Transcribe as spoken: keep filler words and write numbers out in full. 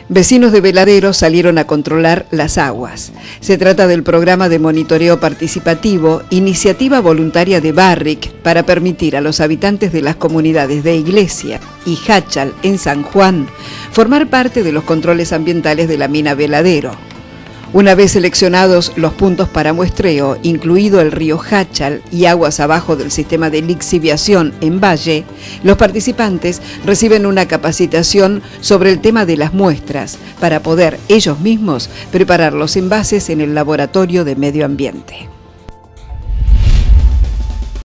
Vecinos de Veladero salieron a controlar las aguas. Se trata del programa de monitoreo participativo, iniciativa voluntaria de Barrick, para permitir a los habitantes de las comunidades de Iglesia y Jáchal, en San Juan, formar parte de los controles ambientales de la mina Veladero. Una vez seleccionados los puntos para muestreo, incluido el río Jáchal y aguas abajo del sistema de lixiviación en Valle, los participantes reciben una capacitación sobre el tema de las muestras para poder ellos mismos preparar los envases en el laboratorio de medio ambiente.